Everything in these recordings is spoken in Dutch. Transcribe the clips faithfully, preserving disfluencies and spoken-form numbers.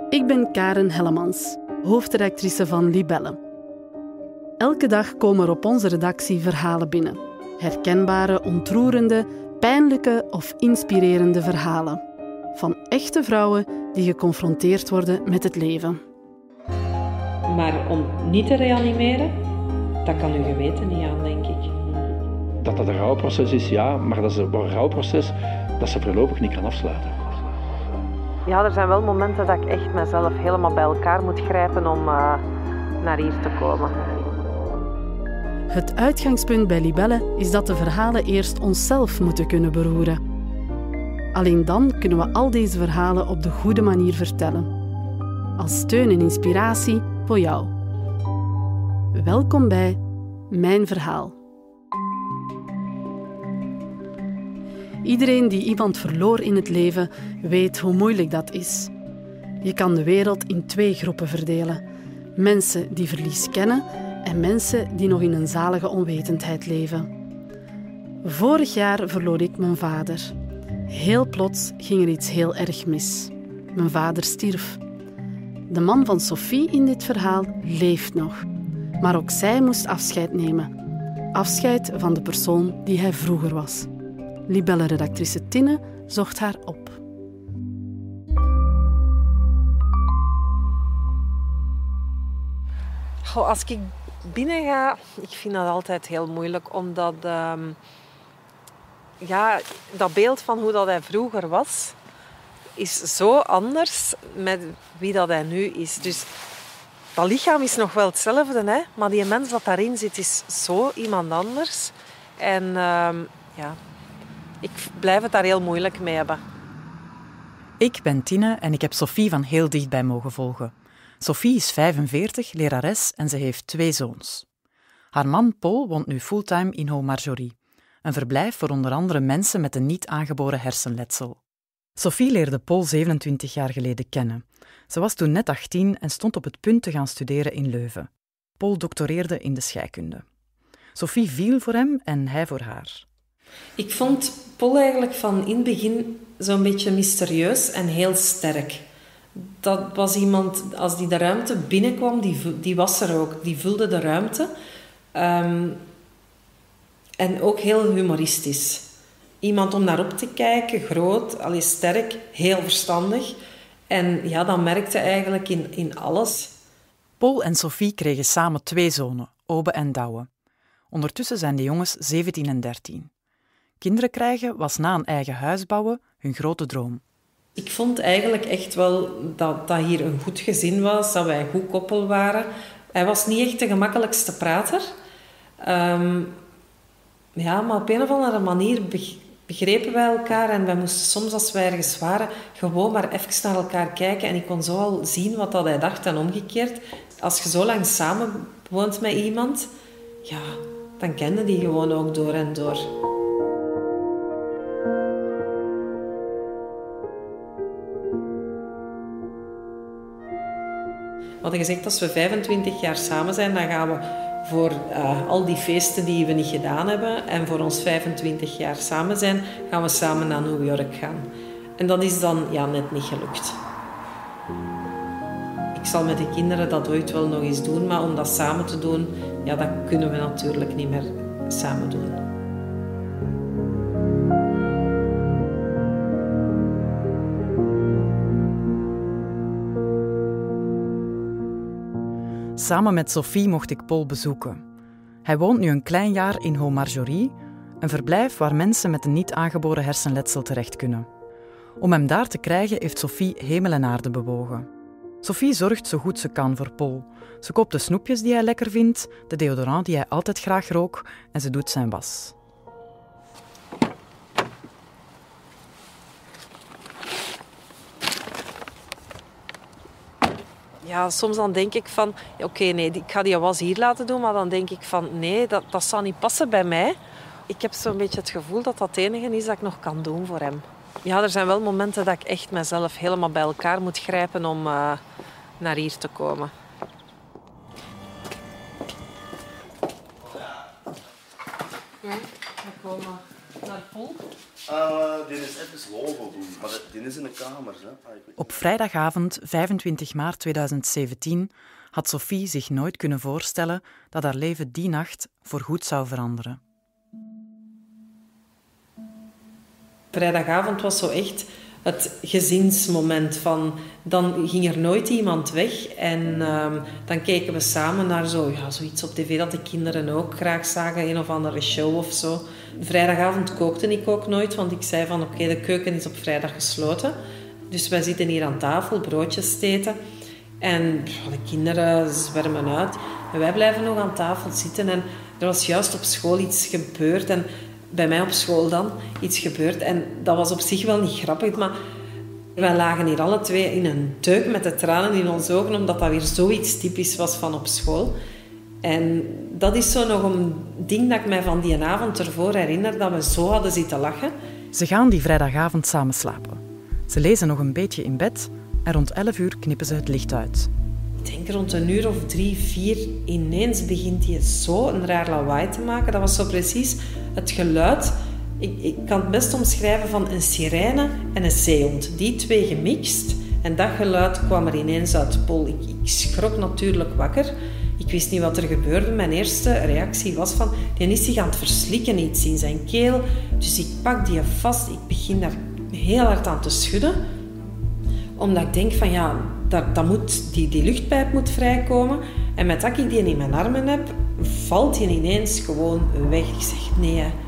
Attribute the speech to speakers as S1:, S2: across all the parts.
S1: Ik ben Karen Hellemans, hoofdredactrice van Libelle. Elke dag komen er op onze redactie verhalen binnen. Herkenbare, ontroerende, pijnlijke of inspirerende verhalen. Van echte vrouwen die geconfronteerd worden met het leven.
S2: Maar om niet te reanimeren, dat kan uw geweten niet aan, denk ik.
S3: Dat dat een rouwproces is, ja, maar dat is een rouwproces dat ze voorlopig niet kan afsluiten.
S2: Ja, er zijn wel momenten dat ik echt mezelf helemaal bij elkaar moet grijpen om uh, naar hier te komen.
S1: Het uitgangspunt bij Libelle is dat de verhalen eerst onszelf moeten kunnen beroeren. Alleen dan kunnen we al deze verhalen op de goede manier vertellen. Als steun en inspiratie voor jou. Welkom bij Mijn Verhaal. Iedereen die iemand verloor in het leven weet hoe moeilijk dat is. Je kan de wereld in twee groepen verdelen. Mensen die verlies kennen en mensen die nog in een zalige onwetendheid leven. Vorig jaar verloor ik mijn vader. Heel plots ging er iets heel erg mis. Mijn vader stierf. De man van Sophie in dit verhaal leeft nog. Maar ook zij moest afscheid nemen. Afscheid van de persoon die hij vroeger was. Libelle-redactrice Tinne zocht haar op.
S2: Goh, als ik binnen ga, ik vind dat altijd heel moeilijk, omdat um, ja, dat beeld van hoe dat hij vroeger was, is zo anders met wie dat hij nu is. Dus dat lichaam is nog wel hetzelfde, hè? Maar die mens dat daarin zit, is zo iemand anders. En um, ja, ik blijf het daar heel moeilijk mee hebben.
S4: Ik ben Tine en ik heb Sophie van heel dichtbij mogen volgen. Sophie is vijfenveertig, lerares en ze heeft twee zoons. Haar man Paul woont nu fulltime in Haut-Marjorie, een verblijf voor onder andere mensen met een niet aangeboren hersenletsel. Sophie leerde Paul zevenentwintig jaar geleden kennen. Ze was toen net achttien en stond op het punt te gaan studeren in Leuven. Paul doctoreerde in de scheikunde. Sophie viel voor hem en hij voor haar.
S2: Ik vond Paul eigenlijk van in het begin zo'n beetje mysterieus en heel sterk. Dat was iemand, als die de ruimte binnenkwam, die, die was er ook. Die vulde de ruimte. Um, en ook heel humoristisch. Iemand om naar op te kijken, groot, allee, sterk, heel verstandig. En ja, dat merkte eigenlijk in, in alles.
S4: Paul en Sophie kregen samen twee zonen, Obe en Douwe. Ondertussen zijn de jongens zeventien en dertien. Kinderen krijgen was na een eigen huis bouwen hun grote droom.
S2: Ik vond eigenlijk echt wel dat, dat hier een goed gezin was, dat wij een goed koppel waren. Hij was niet echt de gemakkelijkste prater. Um, ja, maar op een of andere manier begrepen wij elkaar en wij moesten soms, als wij ergens waren, gewoon maar even naar elkaar kijken en ik kon zo al zien wat dat hij dacht en omgekeerd. Als je zo lang samen woont met iemand, ja, dan kende die gewoon ook door en door. We hadden gezegd, als we vijfentwintig jaar samen zijn, dan gaan we voor uh, al die feesten die we niet gedaan hebben en voor ons vijfentwintig jaar samen zijn, gaan we samen naar New York gaan. En dat is dan ja, net niet gelukt. Ik zal met de kinderen dat ooit wel nog eens doen, maar om dat samen te doen, ja, dat kunnen we natuurlijk niet meer samen doen.
S4: Samen met Sophie mocht ik Paul bezoeken. Hij woont nu een klein jaar in Haut-Marjorie, een verblijf waar mensen met een niet aangeboren hersenletsel terecht kunnen. Om hem daar te krijgen heeft Sophie hemel en aarde bewogen. Sophie zorgt zo goed ze kan voor Paul. Ze koopt de snoepjes die hij lekker vindt, de deodorant die hij altijd graag rook en ze doet zijn was.
S2: Ja, soms dan denk ik van, oké, okay, nee, ik ga die was hier laten doen, maar dan denk ik van, nee, dat, dat zou niet passen bij mij. Ik heb zo'n beetje het gevoel dat dat het enige is dat ik nog kan doen voor hem. Ja, er zijn wel momenten dat ik echt mezelf helemaal bij elkaar moet grijpen om uh, naar hier te komen. Ja, we komen naar Paul.
S5: Uh, die is even logo doen, maar die is in de kamer. Hè? Ah,
S4: Op vrijdagavond vijfentwintig maart tweeduizend zeventien had Sophie zich nooit kunnen voorstellen dat haar leven die nacht voorgoed zou veranderen.
S2: Vrijdagavond was zo echt het gezinsmoment van... Dan ging er nooit iemand weg en um, dan keken we samen naar zo, ja, zoiets op tv dat de kinderen ook graag zagen, een of andere show of zo. Vrijdagavond kookte ik ook nooit, want ik zei van oké, okay, de keuken is op vrijdag gesloten. Dus wij zitten hier aan tafel, broodjes te eten. En de kinderen zwermen uit. En wij blijven nog aan tafel zitten. En er was juist op school iets gebeurd. En bij mij op school dan iets gebeurd. En dat was op zich wel niet grappig. Maar wij lagen hier alle twee in een deuk met de tranen in onze ogen. Omdat dat weer zoiets typisch was van op school. En dat is zo nog een ding dat ik mij van die avond ervoor herinner. Dat we zo hadden zitten lachen.
S4: Ze gaan die vrijdagavond samen slapen. Ze lezen nog een beetje in bed. En rond elf uur knippen ze het licht uit.
S2: Ik denk rond een uur of drie, vier, ineens begint hij zo een raar lawaai te maken. Dat was zo precies het geluid. Ik, ik kan het best omschrijven van een sirene en een zeehond. Die twee gemixt. En dat geluid kwam er ineens uit Paul. Ik, ik schrok natuurlijk wakker. Ik wist niet wat er gebeurde. Mijn eerste reactie was van... Die is zich aan het verslikken, iets in zijn keel. Dus ik pak die vast. Ik begin daar heel hard aan te schudden. Omdat ik denk van ja, dat, dat moet, die, die luchtpijp moet vrijkomen. En met dat ik die in mijn armen heb, valt die ineens gewoon weg. Ik zeg nee. Hè.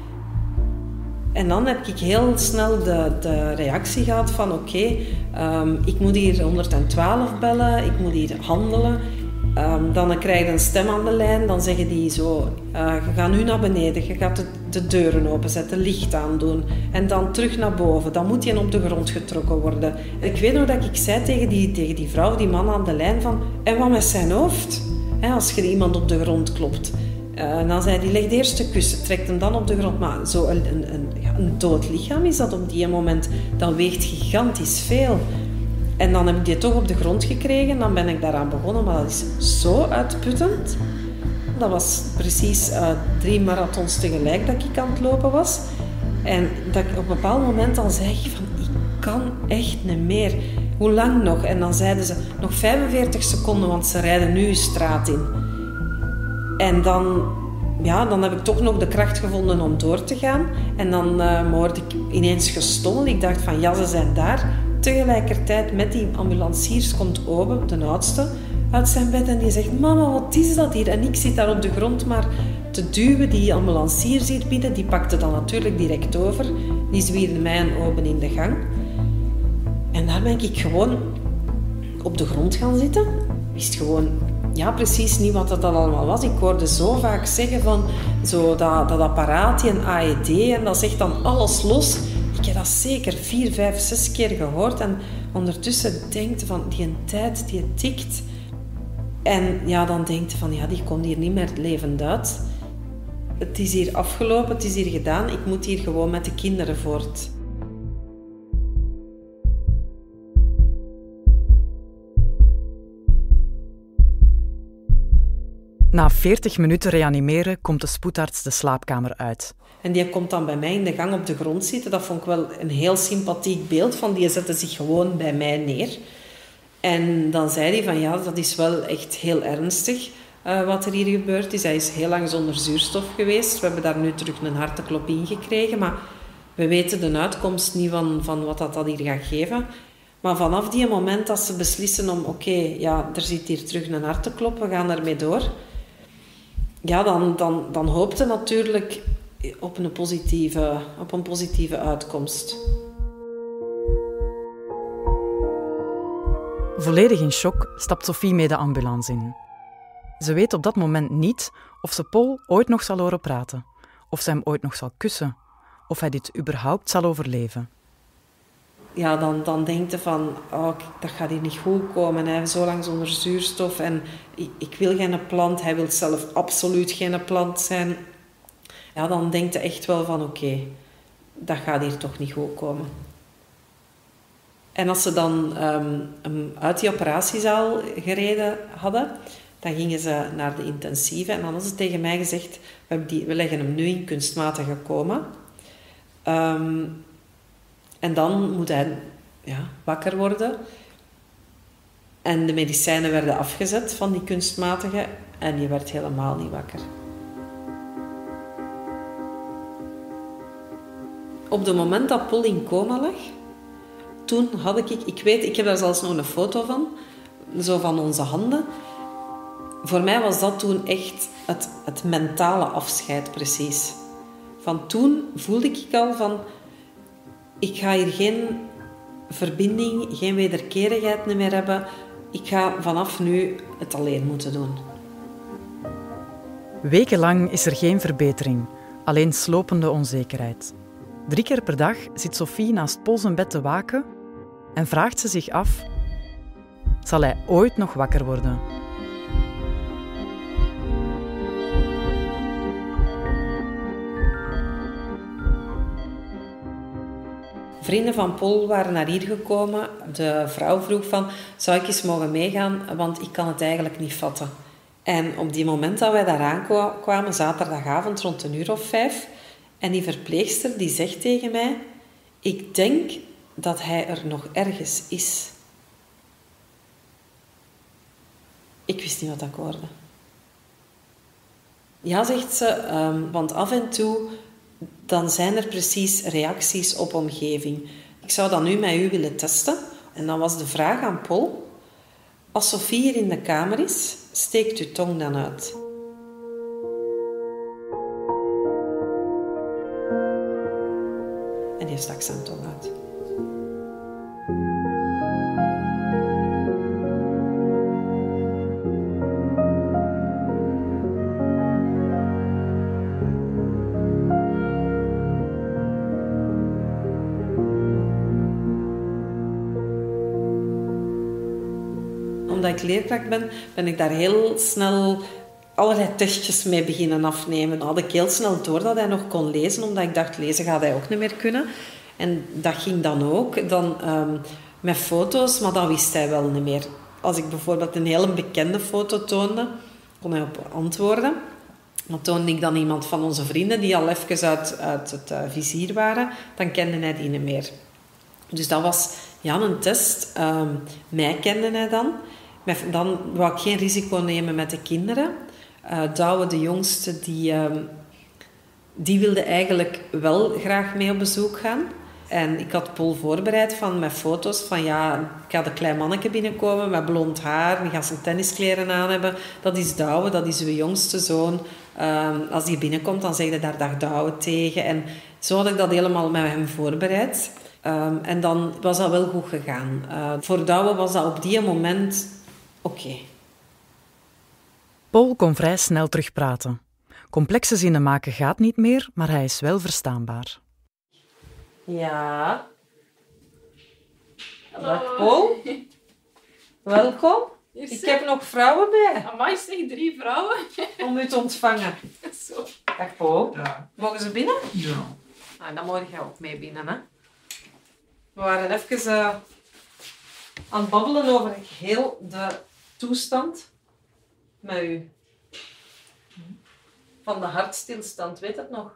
S2: En dan heb ik heel snel de, de reactie gehad van oké, okay, um, ik moet hier honderdtwaalf bellen, ik moet hier handelen. Um, dan krijg je een stem aan de lijn, dan zeggen die zo, uh, je gaat nu naar beneden, je gaat de, de deuren openzetten, licht aandoen en dan terug naar boven. Dan moet je op de grond getrokken worden. Ik weet nog dat ik zei tegen die, tegen die vrouw, die man aan de lijn van, en wat met zijn hoofd? He, als je iemand op de grond klopt. Uh, dan zei hij, leg de eerste kussen, trekt hem dan op de grond. Maar zo een, een, een, ja, een dood lichaam is dat op die moment, dat weegt gigantisch veel. En dan heb ik die toch op de grond gekregen. Dan ben ik daaraan begonnen. Maar dat is zo uitputtend. Dat was precies uh, drie marathons tegelijk dat ik aan het lopen was. En dat ik op een bepaald moment dan zei ik van... Ik kan echt niet meer. Hoe lang nog? En dan zeiden ze... Nog vijfenveertig seconden, want ze rijden nu een straat in. En dan... Ja, dan heb ik toch nog de kracht gevonden om door te gaan. En dan uh, hoorde ik ineens gestommel. Ik dacht van, ja, ze zijn daar... Tegelijkertijd met die ambulanciers komt Obe, de oudste, uit zijn bed en die zegt, mama, wat is dat hier? En ik zit daar op de grond maar te duwen. Die ambulancier ziet binnen, die pakte dan natuurlijk direct over. Die zwierde mij en Obe in de gang. En daar ben ik gewoon op de grond gaan zitten. Wist gewoon, ja, precies niet wat dat allemaal was. Ik hoorde zo vaak zeggen van, zo dat, dat apparaatje, een A E D, en dat zegt dan alles los. Ik heb dat zeker vier, vijf, zes keer gehoord. En ondertussen denkt van, die een tijd, die tikt. En ja, dan denkt van, ja, die komt hier niet meer levend uit. Het is hier afgelopen, het is hier gedaan. Ik moet hier gewoon met de kinderen voort.
S4: Na veertig minuten reanimeren komt de spoedarts de slaapkamer uit.
S2: En die komt dan bij mij in de gang op de grond zitten. Dat vond ik wel een heel sympathiek beeld. Van die zette zich gewoon bij mij neer. En dan zei hij van ja, dat is wel echt heel ernstig uh, wat er hier gebeurd is. Hij is heel lang zonder zuurstof geweest. We hebben daar nu terug een hartenklop in gekregen. Maar we weten de uitkomst niet van, van wat dat, dat hier gaat geven. Maar vanaf die moment dat ze beslissen om... Oké, okay, ja, er zit hier terug een hartenklop. We gaan ermee door. Ja, dan, dan, dan hoopte natuurlijk... Op een, positieve, op een positieve uitkomst.
S4: Volledig in shock stapt Sophie mee de ambulance in. Ze weet op dat moment niet of ze Paul ooit nog zal horen praten, of ze hem ooit nog zal kussen, of hij dit überhaupt zal overleven.
S2: Ja, dan, dan denkt je van, oh, dat gaat hier niet goed komen. Hij heeft zo lang zonder zuurstof en ik, ik wil geen plant. Hij wil zelf absoluut geen plant zijn. Ja, dan denkt je echt wel van oké, okay, dat gaat hier toch niet goed komen. En als ze dan um, hem uit die operatiezaal gereden hadden, dan gingen ze naar de intensieve en dan hadden ze tegen mij gezegd, we, die, we leggen hem nu in kunstmatige coma. Um, En dan moet hij ja, wakker worden. En de medicijnen werden afgezet van die kunstmatige en die werd helemaal niet wakker. Op het moment dat Paul in coma lag, toen had ik, ik weet, ik heb daar zelfs nog een foto van, zo van onze handen. Voor mij was dat toen echt het, het mentale afscheid precies. Van toen voelde ik al van, ik ga hier geen verbinding, geen wederkerigheid meer hebben. Ik ga vanaf nu het alleen moeten doen.
S4: Wekenlang is er geen verbetering, alleen slopende onzekerheid. Drie keer per dag zit Sophie naast Paul zijn bed te waken en vraagt ze zich af: zal hij ooit nog wakker worden?
S2: Vrienden van Paul waren naar hier gekomen. De vrouw vroeg van, zou ik eens mogen meegaan, want ik kan het eigenlijk niet vatten. En op die moment dat wij daar aankwamen, zaterdagavond rond een uur of vijf, en die verpleegster die zegt tegen mij, ik denk dat hij er nog ergens is. Ik wist niet wat ik hoorde. Ja, zegt ze, um, want af en toe dan zijn er precies reacties op omgeving. Ik zou dat nu met u willen testen. En dan was de vraag aan Paul, als Sophie hier in de kamer is, steekt uw tong dan uit. En die stak zijn tong uit. Omdat ik leerkracht ben, ben ik daar heel snel allerlei testjes mee beginnen afnemen. Dan had ik heel snel door dat hij nog kon lezen, omdat ik dacht, lezen gaat hij ook niet meer kunnen. En dat ging dan ook, dan um, met foto's, maar dat wist hij wel niet meer. Als ik bijvoorbeeld een hele bekende foto toonde, kon hij op antwoorden. Dan toonde ik dan iemand van onze vrienden, die al even uit, uit het uh, vizier waren, dan kende hij die niet meer. Dus dat was ja, een test. Um, mij kende hij dan. Dan wou ik geen risico nemen met de kinderen. Uh, Douwe, de jongste, die, uh, die wilde eigenlijk wel graag mee op bezoek gaan. En ik had Paul voorbereid van, met foto's van ja, ik ga een klein manneke binnenkomen met blond haar, die gaat zijn tenniskleren aan hebben. Dat is Douwe, dat is uw jongste zoon. Uh, als die binnenkomt, dan zeg je daar dag Douwe tegen. En zo had ik dat helemaal met hem voorbereid. Um, en dan was dat wel goed gegaan. Uh, voor Douwe was dat op die moment oké. Okay.
S4: Paul kon vrij snel terugpraten. Complexe zinnen maken gaat niet meer, maar hij is wel verstaanbaar.
S2: Ja. Dag Paul. Welkom. Ik heb nog vrouwen bij.
S6: Amai, zeg, drie vrouwen.
S2: Om u te ontvangen.
S6: Zo.
S2: Dag Paul.
S6: Ja.
S2: Mogen ze binnen?
S6: Ja.
S2: Ah, dan mag jij ook mee binnen, hè. We waren even uh, aan het babbelen over heel de toestand met u. Van de hartstilstand, weet het nog?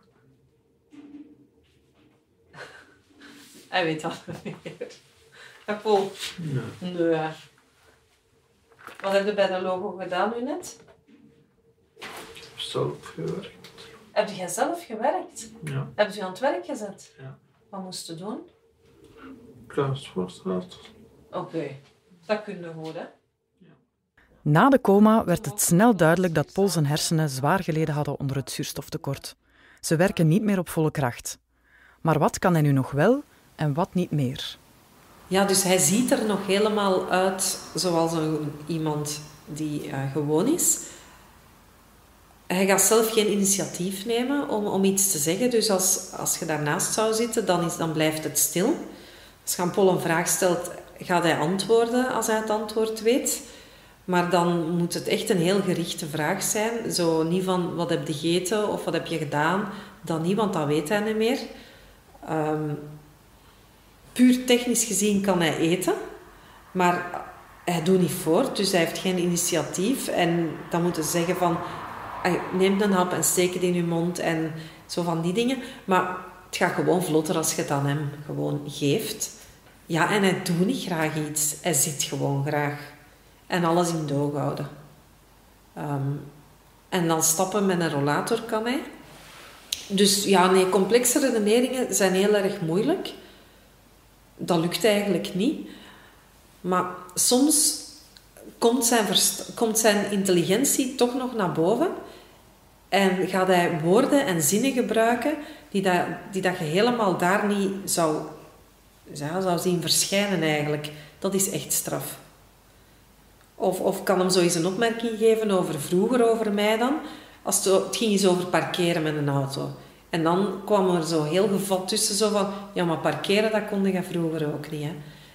S2: Hij weet dat niet meer. Dag Paul.
S6: Nee.
S2: Nee. Wat heb je bij de logo gedaan nu net?
S6: Ik heb zelf gewerkt.
S2: Heb jij zelf gewerkt?
S6: Ja.
S2: Heb je aan het werk gezet?
S6: Ja.
S2: Wat moest je doen?
S6: Kruiswoordstraat.
S2: Oké, okay. Dat kun je goed, hè?
S4: Na de coma werd het snel duidelijk dat Paul zijn hersenen zwaar geleden hadden onder het zuurstoftekort. Ze werken niet meer op volle kracht. Maar wat kan hij nu nog wel en wat niet meer?
S2: Ja, dus hij ziet er nog helemaal uit zoals een, iemand die uh, gewoon is. Hij gaat zelf geen initiatief nemen om, om iets te zeggen. Dus als, als je daarnaast zou zitten, dan, is, dan blijft het stil. Als je aan Paul een vraag stelt, gaat hij antwoorden als hij het antwoord weet. Maar dan moet het echt een heel gerichte vraag zijn. Zo niet van, wat heb je gegeten of wat heb je gedaan? Dat niet, want dat weet hij niet meer. Um, puur technisch gezien kan hij eten. Maar hij doet niet voort, dus hij heeft geen initiatief. En dan moet je zeggen van, neem een hap en steek het in je mond en zo van die dingen. Maar Het gaat gewoon vlotter als je het aan hem gewoon geeft. Ja, en hij doet niet graag iets. Hij zit gewoon graag. En alles in doog houden. Um, en dan stappen met een rollator kan hij. Dus ja, nee, complexe redeneringen zijn heel erg moeilijk. Dat lukt eigenlijk niet. Maar soms komt zijn, verst- komt zijn intelligentie toch nog naar boven. En gaat hij woorden en zinnen gebruiken die, dat, die dat je helemaal daar niet zou, ja, zou zien verschijnen eigenlijk. Dat is echt straf. Of, of kan hem zo eens een opmerking geven over vroeger, over mij dan. Als het, het ging eens over parkeren met een auto. En dan kwam er zo heel gevat tussen zo van... Ja, maar parkeren, dat kon je vroeger ook niet. Hè?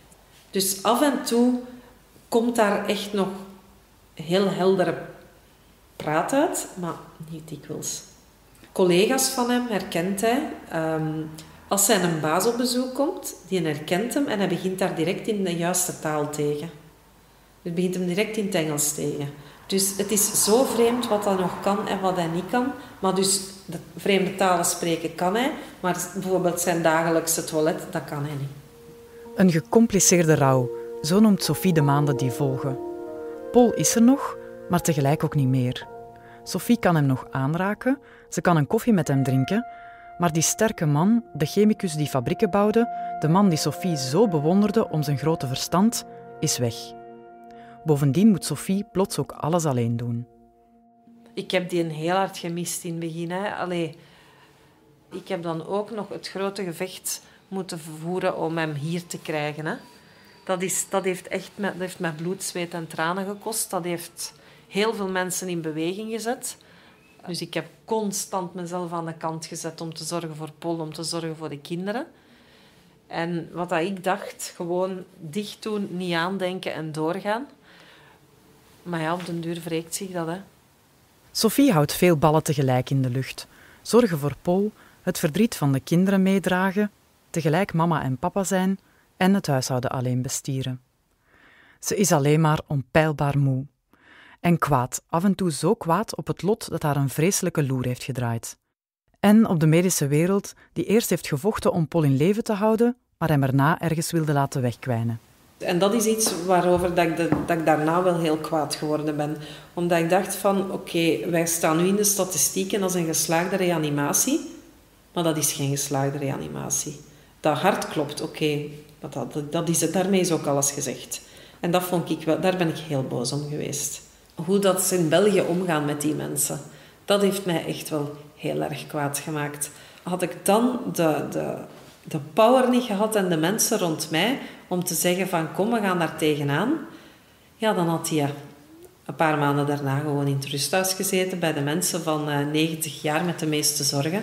S2: Dus af en toe komt daar echt nog heel heldere praat uit, maar niet dikwijls. Collega's van hem herkent hij. Um, als hij een baas op bezoek komt, die herkent hem en hij begint daar direct in de juiste taal tegen. Hij begint hem direct in het Engels tegen. Dus het is zo vreemd wat hij nog kan en wat hij niet kan. Maar dus de vreemde talen spreken kan hij, maar bijvoorbeeld zijn dagelijkse toilet, dat kan hij niet.
S4: Een gecompliceerde rouw, zo noemt Sophie de maanden die volgen. Paul is er nog, maar tegelijk ook niet meer. Sophie kan hem nog aanraken, ze kan een koffie met hem drinken, maar die sterke man, de chemicus die fabrieken bouwde, de man die Sophie zo bewonderde om zijn grote verstand, is weg. Bovendien moet Sophie plots ook alles alleen doen.
S2: Ik heb die een heel hard gemist in het begin. Hè. Allee, ik heb dan ook nog het grote gevecht moeten voeren om hem hier te krijgen. Hè. Dat, is, dat heeft echt met, dat heeft met bloed, zweet en tranen gekost. Dat heeft heel veel mensen in beweging gezet. Dus ik heb constant mezelf aan de kant gezet om te zorgen voor Paul, om te zorgen voor de kinderen. En wat dat ik dacht, gewoon dicht doen, niet aandenken en doorgaan. Maar ja, op den duur wreekt zich dat, hè.
S4: Sophie houdt veel ballen tegelijk in de lucht. Zorgen voor Paul, het verdriet van de kinderen meedragen, tegelijk mama en papa zijn en het huishouden alleen bestieren. Ze is alleen maar onpeilbaar moe. En kwaad, af en toe zo kwaad op het lot dat haar een vreselijke loer heeft gedraaid. En op de medische wereld, die eerst heeft gevochten om Paul in leven te houden, maar hem erna ergens wilde laten wegkwijnen.
S2: En dat is iets waarover dat ik, de, dat ik daarna wel heel kwaad geworden ben. Omdat ik dacht van, oké, okay, wij staan nu in de statistieken als een geslaagde reanimatie, maar dat is geen geslaagde reanimatie. Dat hart klopt, oké, okay, dat, dat, dat is het. Daarmee is ook alles gezegd. En dat vond ik wel, daar ben ik heel boos om geweest. Hoe dat ze in België omgaan met die mensen, dat heeft mij echt wel heel erg kwaad gemaakt. Had ik dan de, de, de power niet gehad en de mensen rond mij om te zeggen van kom, we gaan daar tegenaan, ja, dan had hij een paar maanden daarna gewoon in het rusthuis gezeten bij de mensen van negentig jaar met de meeste zorgen.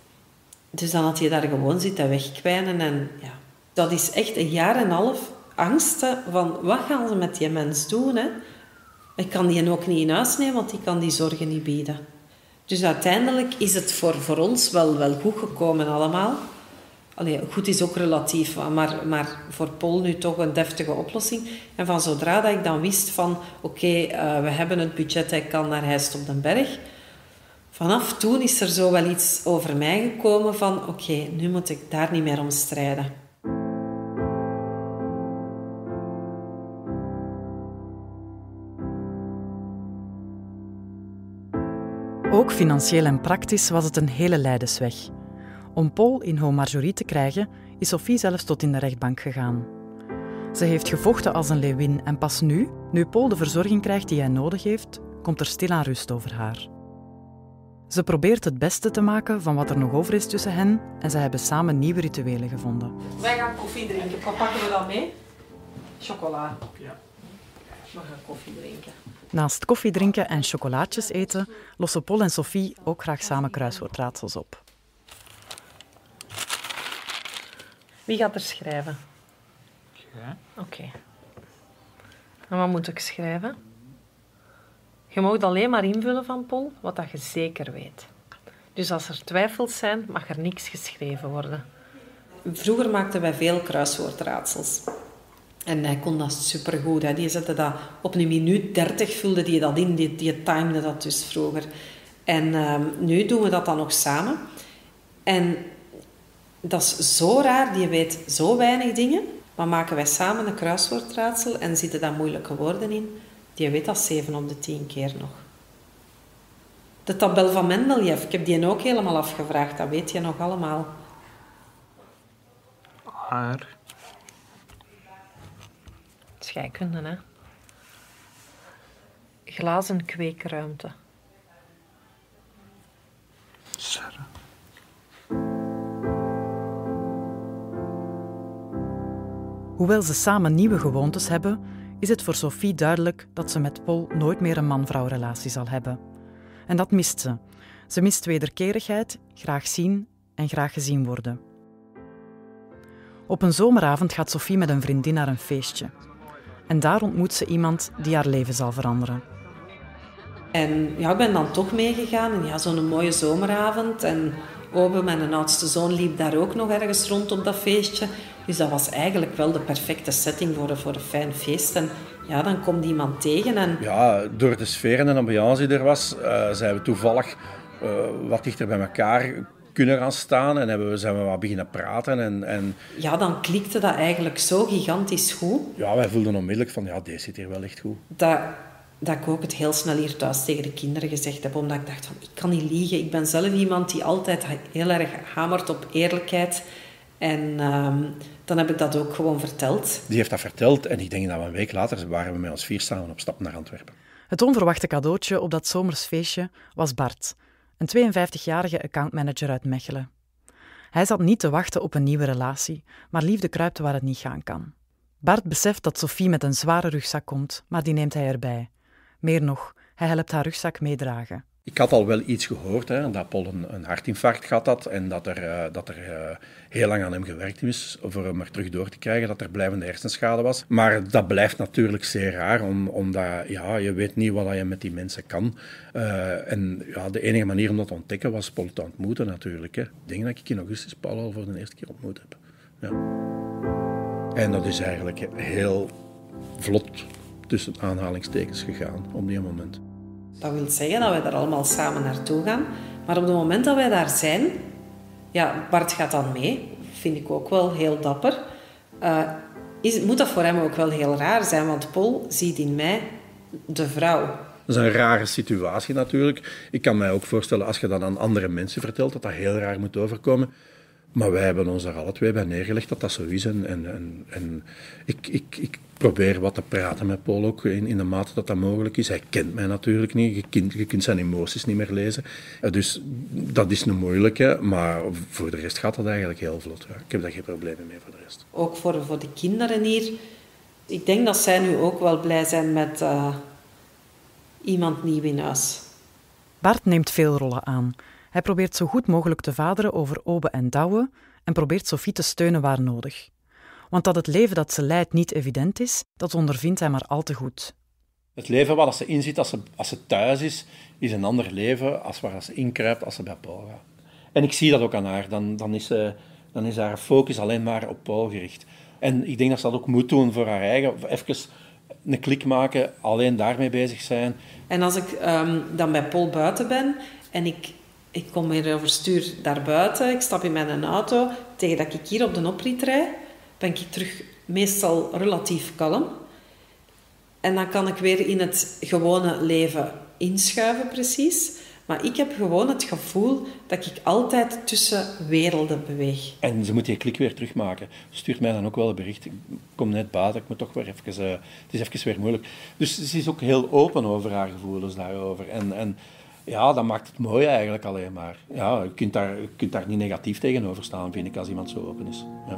S2: Dus dan had hij daar gewoon zitten wegkwijnen en ja, dat is echt een jaar en een half angsten van wat gaan ze met die mens doen, hè? Ik kan die ook niet in huis nemen, want die kan die zorgen niet bieden. Dus uiteindelijk is het voor, voor ons wel, wel goed gekomen allemaal. Allee, goed is ook relatief, maar, maar voor Paul nu toch een deftige oplossing. En van zodra dat ik dan wist van, oké, okay, uh, we hebben het budget, hij kan naar Heist op den Berg. Vanaf toen is er zo wel iets over mij gekomen van, oké, okay, nu moet ik daar niet meer om strijden.
S4: Ook financieel en praktisch was het een hele lijdensweg. Om Paul in Home Marjorie te krijgen, is Sophie zelfs tot in de rechtbank gegaan. Ze heeft gevochten als een leeuwin en pas nu, nu Paul de verzorging krijgt die hij nodig heeft, komt er stilaan rust over haar. Ze probeert het beste te maken van wat er nog over is tussen hen en ze hebben samen nieuwe rituelen gevonden.
S2: Wij gaan koffie drinken. Wat pakken we dan mee? Chocola.
S6: Ja.
S2: We gaan koffie drinken.
S4: Naast koffie drinken en chocolaatjes eten, lossen Paul en Sophie ook graag samen kruiswoordraadsels op.
S2: Wie gaat er schrijven?
S6: Ja.
S2: Oké. Okay. En wat moet ik schrijven? Je mag alleen maar invullen van Paul wat dat je zeker weet. Dus als er twijfels zijn, mag er niks geschreven worden. Vroeger maakten wij veel kruiswoordraadsels. En hij kon dat supergoed. Hè. Die zette dat op een minuut dertig, vulde die dat in. Die, die timede dat dus vroeger. En uh, nu doen we dat dan nog samen. En Dat is zo raar, die weet zo weinig dingen. Maar maken wij samen een kruiswoordraadsel en zitten daar moeilijke woorden in, die weet dat zeven op de tien keer nog. De tabel van Mendeleev, ik heb die ook helemaal afgevraagd, dat weet je nog allemaal.
S6: Haar.
S7: Scheikunde, hè. Glazen kweekruimte.
S6: Sarah.
S4: Hoewel ze samen nieuwe gewoontes hebben, is het voor Sophie duidelijk dat ze met Paul nooit meer een man-vrouw relatie zal hebben. En dat mist ze. Ze mist wederkerigheid, graag zien en graag gezien worden. Op een zomeravond gaat Sophie met een vriendin naar een feestje. En daar ontmoet ze iemand die haar leven zal veranderen.
S2: En ja, ik ben dan toch meegegaan. En ja, zo'n mooie zomeravond. En Obe, mijn oudste zoon, liep daar ook nog ergens rond op dat feestje. Dus dat was eigenlijk wel de perfecte setting voor, voor een fijn feest. En ja, dan komt iemand tegen. En...
S3: Ja, door de sfeer en de ambiance die er was, uh, zijn we toevallig uh, wat dichter bij elkaar kunnen gaan staan. En hebben we, zijn we wat beginnen praten. En, en...
S2: Ja, dan klikte dat eigenlijk zo gigantisch goed.
S3: Ja, wij voelden onmiddellijk van, ja, deze zit hier wel echt goed.
S2: Dat... dat ik ook het heel snel hier thuis tegen de kinderen gezegd heb, omdat ik dacht van, ik kan niet liegen. Ik ben zelf iemand die altijd heel erg hamert op eerlijkheid. En um, dan heb ik dat ook gewoon verteld.
S3: Die heeft dat verteld en ik denk dat we een week later waren we met ons vier samen op stap naar Antwerpen.
S4: Het onverwachte cadeautje op dat zomersfeestje was Bart, een tweeënvijftigjarige accountmanager uit Mechelen. Hij zat niet te wachten op een nieuwe relatie, maar liefde kruipt waar het niet gaan kan. Bart beseft dat Sophie met een zware rugzak komt, maar die neemt hij erbij. Meer nog, hij helpt haar rugzak meedragen.
S3: Ik had al wel iets gehoord, hè, dat Paul een, een hartinfarct gehad had en dat er, uh, dat er uh, heel lang aan hem gewerkt is voor hem er terug door te krijgen, dat er blijvende hersenschade was. Maar dat blijft natuurlijk zeer raar, om, omdat ja, je weet niet wat je met die mensen kan. Uh, en ja, de enige manier om dat te ontdekken was Paul te ontmoeten natuurlijk. Hè. Ik denk dat ik in augustus Paul al voor de eerste keer ontmoet heb. Ja. En dat is eigenlijk heel vlot tussen aanhalingstekens gegaan op die moment.
S2: Dat wil zeggen dat wij daar allemaal samen naartoe gaan. Maar op het moment dat wij daar zijn... Ja, Bart gaat dan mee. Vind ik ook wel heel dapper. Uh, is, moet dat voor hem ook wel heel raar zijn. Want Paul ziet in mij de vrouw.
S3: Dat is een rare situatie natuurlijk. Ik kan mij ook voorstellen, als je dat aan andere mensen vertelt, dat dat heel raar moet overkomen. Maar wij hebben ons daar alle twee bij neergelegd dat dat zo is. En, en, en, en ik, ik, ik probeer wat te praten met Paul ook in, in de mate dat dat mogelijk is. Hij kent mij natuurlijk niet. Je kunt, je kunt zijn emoties niet meer lezen. Dus dat is een moeilijke. Maar voor de rest gaat dat eigenlijk heel vlot. Ja. Ik heb daar geen problemen mee voor de rest.
S2: Ook voor, voor de kinderen hier. Ik denk dat zij nu ook wel blij zijn met uh, iemand nieuw in huis.
S4: Bart neemt veel rollen aan. Hij probeert zo goed mogelijk te vaderen over Obe en Douwe en probeert Sophie te steunen waar nodig. Want dat het leven dat ze leidt niet evident is, dat ondervindt hij maar al te goed.
S3: Het leven waar ze in zit als ze, als ze thuis is, is een ander leven als waar ze inkruipt als ze bij Paul gaat. En ik zie dat ook aan haar. Dan, dan, is, uh, dan is haar focus alleen maar op Paul gericht. En ik denk dat ze dat ook moet doen voor haar eigen. Even een klik maken, alleen daarmee bezig zijn.
S2: En als ik um, dan bij Paul buiten ben en ik... Ik kom weer overstuur daar buiten, ik stap in mijn auto. Tegen dat ik hier op de oprit rijd, ben ik terug meestal relatief kalm. En dan kan ik weer in het gewone leven inschuiven, precies. Maar ik heb gewoon het gevoel dat ik altijd tussen werelden beweeg.
S3: En ze moet die klik weer terugmaken. Stuurt mij dan ook wel een bericht. Ik kom net buiten, ik moet toch weer even... Uh, het is even weer moeilijk. Dus ze is ook heel open over haar gevoelens daarover. En... en ja, dat maakt het mooi eigenlijk alleen maar. Ja, je kunt daar, je kunt daar niet negatief tegenover staan, vind ik, als iemand zo open is. Ja.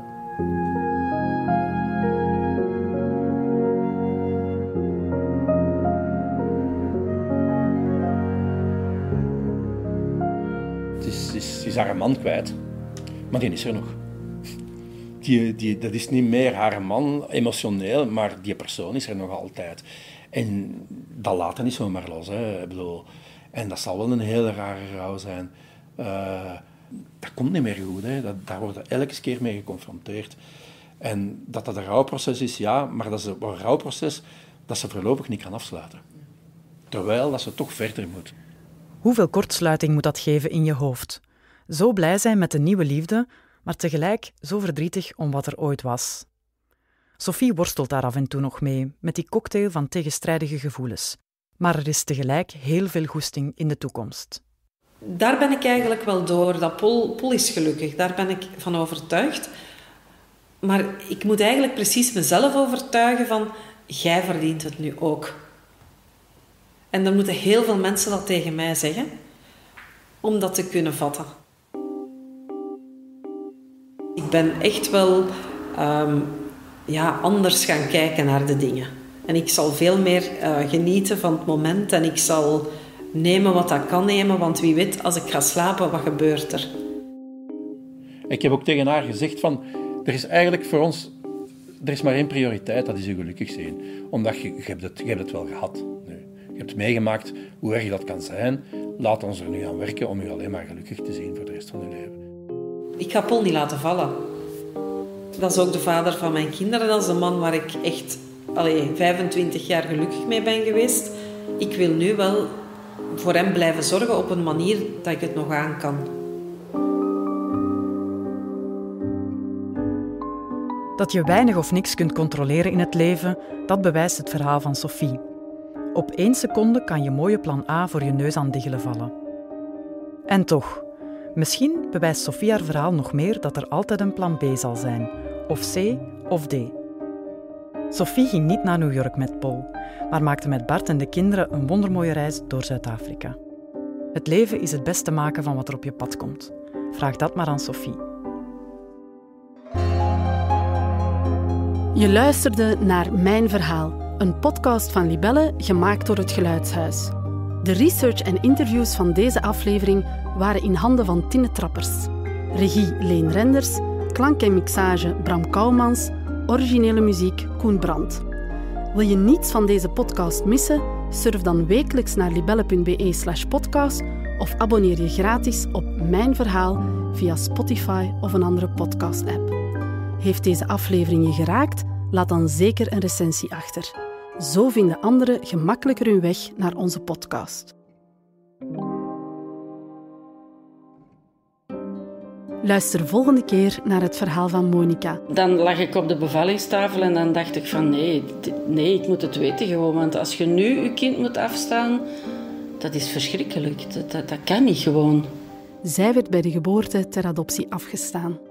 S3: Het is, het is, het is haar man kwijt, maar die is er nog. Die, die, dat is niet meer haar man, emotioneel, maar die persoon is er nog altijd. En dat laat hij niet zomaar los, hè. Ik bedoel... En dat zal wel een hele rare rouw zijn. Uh, dat komt niet meer goed. Hè. Dat, daar wordt er elke keer mee geconfronteerd. En dat dat een rouwproces is, ja, maar dat is een rouwproces dat ze voorlopig niet kan afsluiten. Terwijl dat ze toch verder moet.
S4: Hoeveel kortsluiting moet dat geven in je hoofd? Zo blij zijn met de nieuwe liefde, maar tegelijk zo verdrietig om wat er ooit was. Sophie worstelt daar af en toe nog mee, met die cocktail van tegenstrijdige gevoelens. Maar er is tegelijk heel veel goesting in de toekomst.
S2: Daar ben ik eigenlijk wel door. Dat Paul, Paul is gelukkig, daar ben ik van overtuigd. Maar ik moet eigenlijk precies mezelf overtuigen van... Jij verdient het nu ook. En dan moeten heel veel mensen dat tegen mij zeggen... om dat te kunnen vatten. Ik ben echt wel um, ja, anders gaan kijken naar de dingen. En ik zal veel meer uh, genieten van het moment. En ik zal nemen wat dat kan nemen. Want wie weet, als ik ga slapen, wat gebeurt er?
S3: Ik heb ook tegen haar gezegd van... Er is eigenlijk voor ons... Er is maar één prioriteit, dat is je gelukkig zijn. Omdat je, je, hebt het, je hebt het wel gehad. Nu. Je hebt meegemaakt hoe erg dat kan zijn. Laat ons er nu aan werken om je alleen maar gelukkig te zien voor de rest van je leven.
S2: Ik ga Paul niet laten vallen. Dat is ook de vader van mijn kinderen. Dat is de man waar ik echt allee, vijfentwintig jaar gelukkig mee ben geweest. Ik wil nu wel voor hem blijven zorgen op een manier dat ik het nog aan kan.
S4: Dat je weinig of niks kunt controleren in het leven, dat bewijst het verhaal van Sophie. Op één seconde kan je mooie plan A voor je neus aan diggelen vallen. En toch, misschien bewijst Sophie haar verhaal nog meer dat er altijd een plan B zal zijn. Of C of D. Sophie ging niet naar New York met Paul, maar maakte met Bart en de kinderen een wondermooie reis door Zuid-Afrika. Het leven is het beste maken van wat er op je pad komt. Vraag dat maar aan Sophie.
S1: Je luisterde naar Mijn Verhaal, een podcast van Libelle gemaakt door Het Geluidshuis. De research en interviews van deze aflevering waren in handen van Tine Trappers. Regie Leen Renders, klank en mixage Bram Kouwmans, originele muziek Koen Brandt. Wil je niets van deze podcast missen? Surf dan wekelijks naar libelle.be slash podcast of abonneer je gratis op Mijn Verhaal via Spotify of een andere podcast-app. Heeft deze aflevering je geraakt? Laat dan zeker een recensie achter. Zo vinden anderen gemakkelijker hun weg naar onze podcast. Luister volgende keer naar het verhaal van Monica.
S8: Dan lag ik op de bevallingstafel en dan dacht ik van nee, nee, ik moet het weten gewoon. Want als je nu je kind moet afstaan, dat is verschrikkelijk. Dat, dat, dat kan niet gewoon.
S1: Zij werd bij de geboorte ter adoptie afgestaan.